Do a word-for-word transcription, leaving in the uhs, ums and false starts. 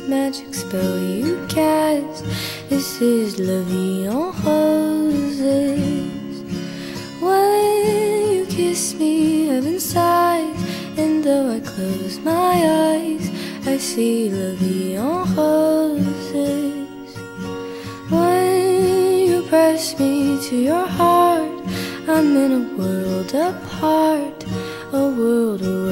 magic spell you cast. This is La Vie En Roses. When you kiss me, heaven sighs, and though I close my eyes, I see La Vie En Roses. When you press me to your heart, I'm in a world apart, a world away.